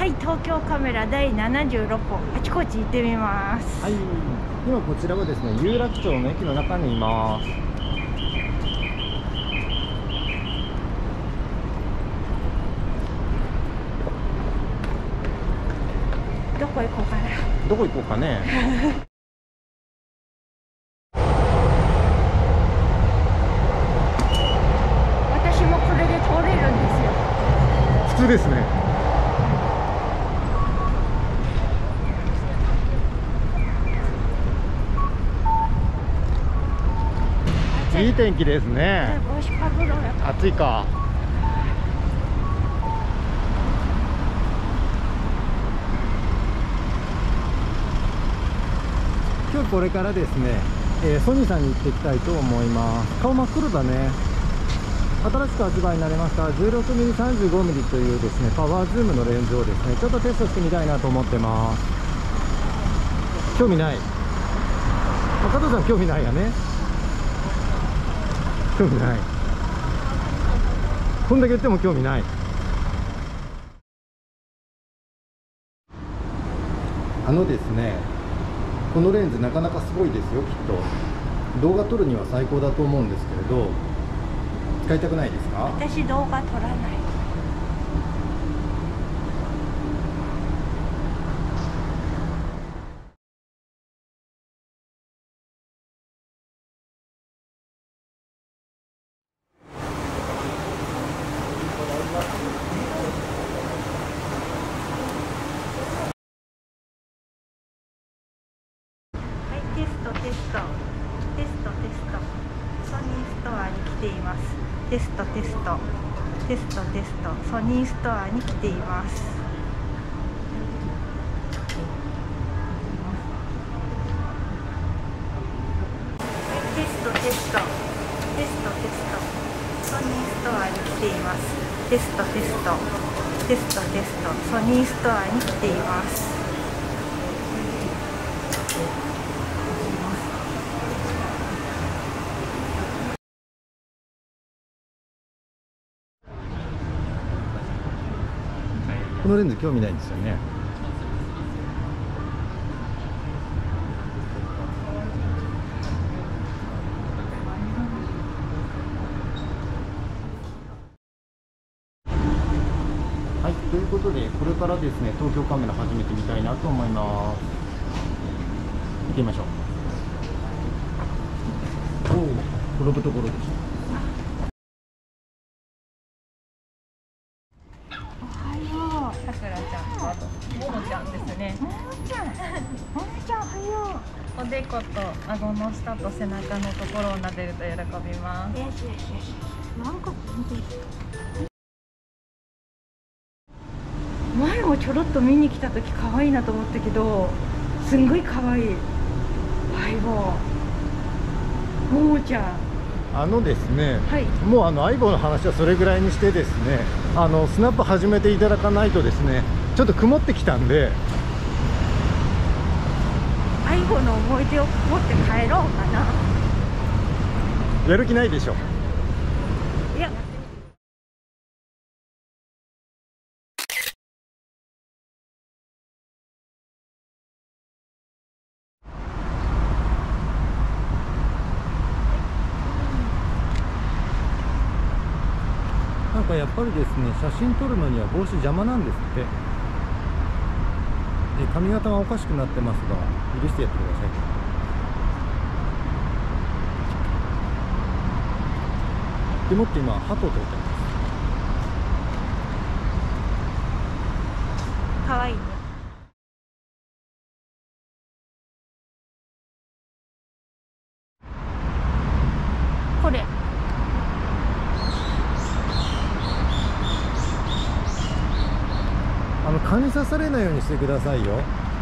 はい、東京カメラ第76歩、あちこち行ってみます。 はい、今こちらはですね、有楽町の駅の中にいます。 どこ行こうかな。 どこ行こうかね。 私もこれで通れるんですよ。 普通ですね。いい天気ですね。 帽子かぶろうよ。 暑いか。今日これからですね、ソニーさんに行っていきたいと思います。顔真っ黒だね。新しく発売になりました 16mm、35mm というですね、パワーズームのレンズをですね、ちょっとテストしてみたいなと思ってます。興味ない。加藤さん興味ないやね。興味ない。こんだけ言っても興味ない。ですね、このレンズなかなかすごいですよ。きっと動画撮るには最高だと思うんですけれど、使いたくないですか？ 私動画撮らない。テスト、ソニーストアに来ています。テスト、ソニーストアに来ています。テスト、ソニーストアに来ています。テスト、ソニーストアに来ています。 このレンズ興味ないんですよね。はい、ということでこれからですね、東京カメラ始めてみたいなと思います。行ってみましょう。おお、転ぶところでした。 さくらちゃんとあとももちゃんですね。ももちゃんおはよう。おでこと顎の下と背中のところを撫でると喜びます。なんか前もちょろっと見に来た時可愛いなと思ったけど、すんごい可愛い。相棒ももちゃん。 ですね、 はい、 もう相棒の話はそれぐらいにしてですね、スナップ始めていただかないとですね、ちょっと曇ってきたんで、 相棒の思い出を持って帰ろうかな。 やる気ないでしょ。 いや、 なんかやっぱりですね、写真撮るのには帽子邪魔なんですって。髪型がおかしくなってますが、許してやってください。でもって今鳩を撮ってます。 可愛いね。これ蚊に刺されないようにしてくださいよ。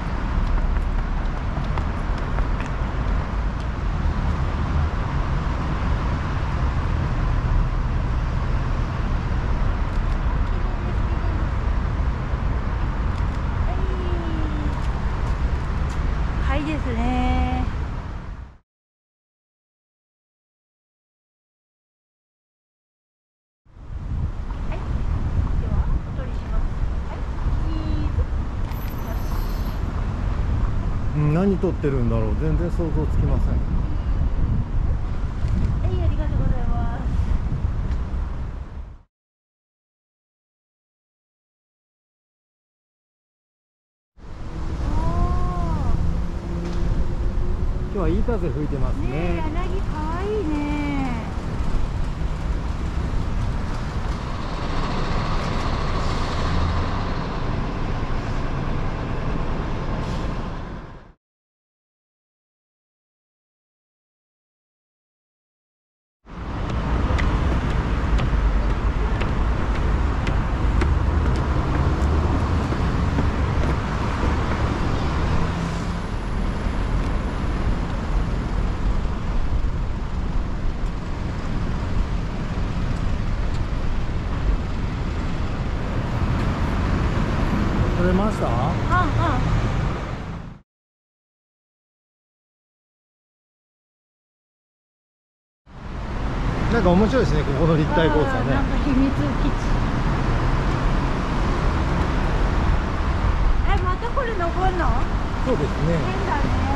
はいですね。はい、ではお取りします。はい、チーズ。 何撮ってるんだろう、全然想像つきません。 はい、ありがとうございます。 今日はいい風吹いてますね。 ねえ、柳かわいいね。 撮れました？ うんうん。 なんか面白いですね、ここの立体交差ね。 なんか秘密基地。またこれ登るの？ そうですね。 変だね。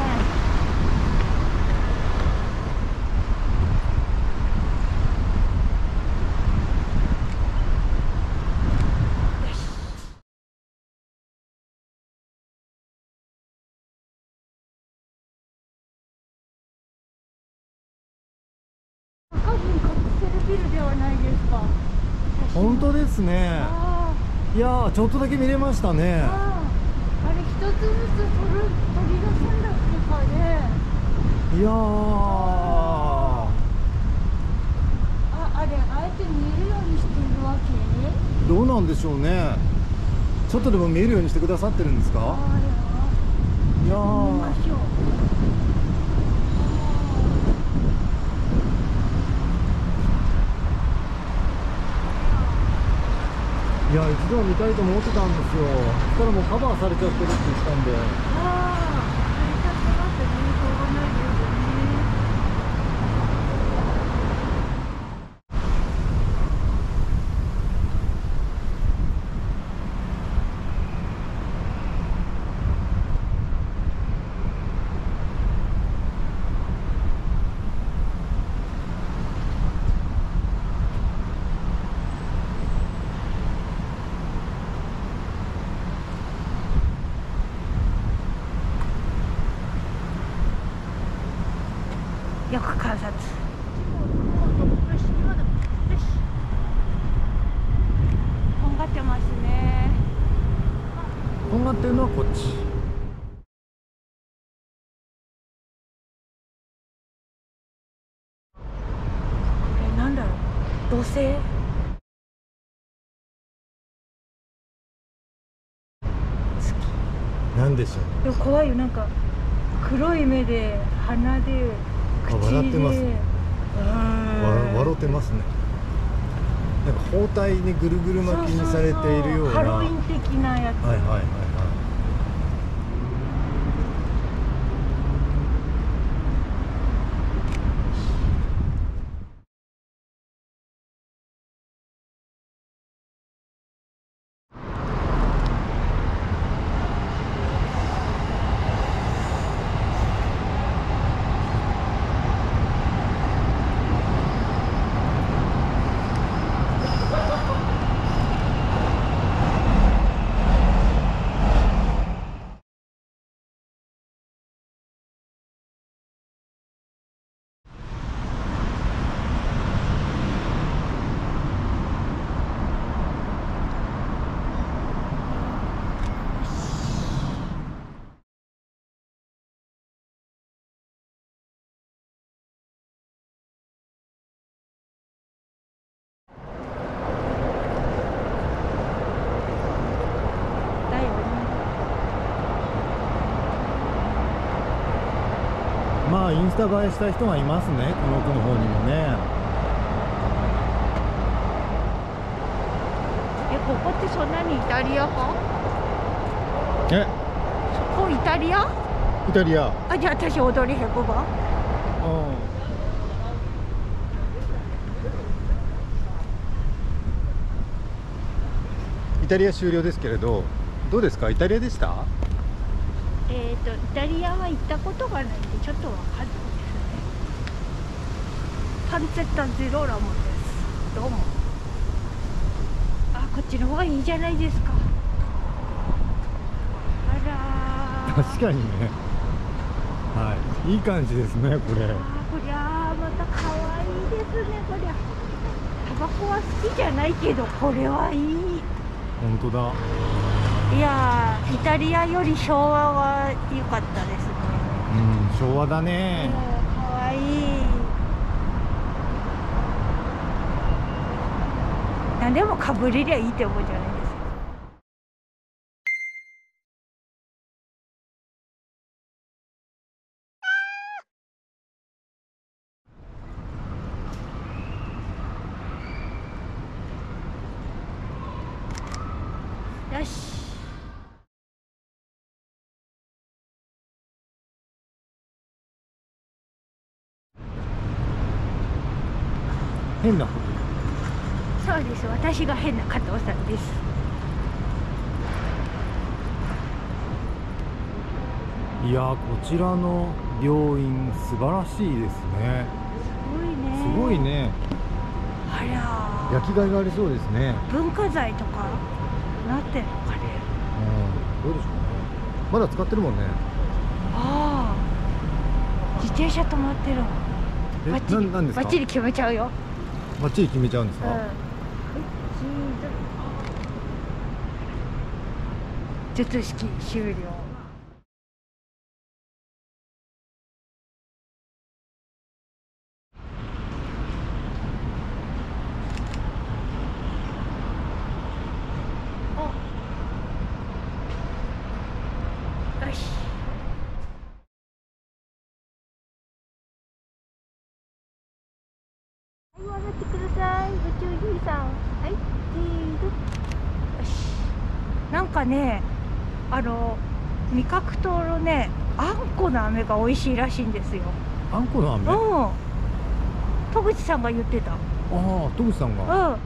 赤字にカプセルビルではないですか。 本当ですね。 あいやー、ちょっとだけ見れましたね。 あれ一つずつ取り出すんだっていうかね。 いやー、 あれあえて見えるようにしているわけ？ どうなんでしょうね。ちょっとでも見えるようにしてくださってるんですか？いや見まー、 しょう。 いや、一度は見たいと思ってたんですよ。そしたらもうカバーされちゃってるって言ってたんで。 ああ、あれちゃってますね。しょうがないですよね。よく観察。とんがってますね。 とんがってるのはこっち。 これなんだろう。土星。 なんでしょう。 でも怖いよ、なんか黒い目で鼻で口で笑ってますね。笑ってますね。なんか包帯にぐるぐる巻きにされているような。 ハロウィン的なやつ。 はいはいはいはい。まあインスタ映えした人がいますね、この奥の方にもね。 ここってそんなにイタリアか？ え、 そこイタリア？ イタリア。 あ、じゃあ私踊りへこば。 イタリア終了ですけれど、どうですか？イタリアでした？ イタリアは行ったことがないんでちょっとわかんないですね。パンツェッタジローラモです。どうも。あ、こっちの方がいいじゃないですか。あらー。 確かにね。はい、いい感じですね、これ。 あ、こりゃまた可愛いですね。こりゃタバコは好きじゃないけどこれはいい。 本当だ。 いやー、イタリアより昭和は良かったですね。 うん、昭和だね。 可愛い。何でもかぶれりゃいいって思うじゃないですか。よし。 変な。 そうです。私が変な加藤さんです。 いやー、こちらの病院素晴らしいですね。 すごいね。 すごいね。 あらー。 焼きがいがありそうですね。 文化財とかなってんのかね。 うん、どうでしょうね。まだ使ってるもんね。 ああ。自転車止まってるわ。 え、 バッチリなんですか。 バッチリ決めちゃうよ。 バッチリ決めちゃうんですか。 うん。術式終了。よし。はい、笑ってください。ご注意さん。はい、チーズ。よし。なんかね、味覚糖のね、あんこの飴が美味しいらしいんですよ。 あんこの飴。 うん。戸口さんが言ってた。 ああ、戸口さんが。 うん。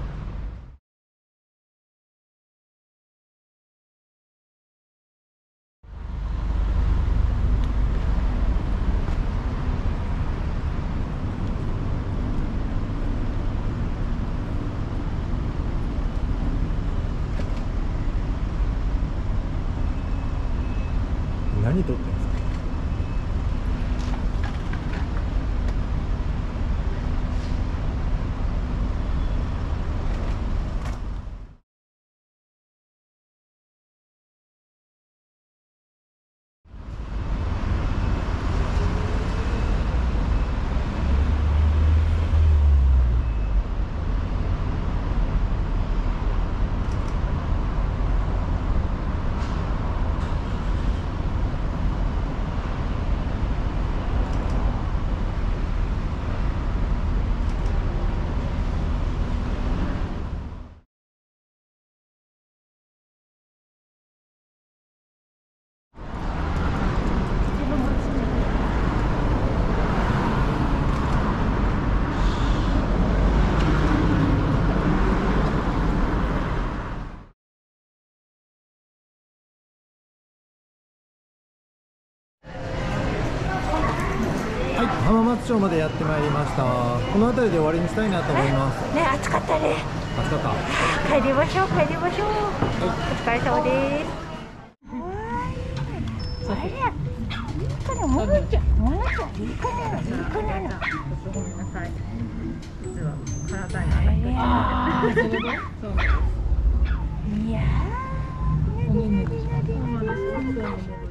何撮ってんですか。浜松町までやってまいりました。この辺りで終わりにしたいなと思います。 ね、暑かったね。 暑かった。 帰りましょう、帰りましょう。お疲れ様です。あれ、いいかな、ももちゃん、ももちゃん、いいかな、いいかな。 ごめんなさい。実は体がそういやー。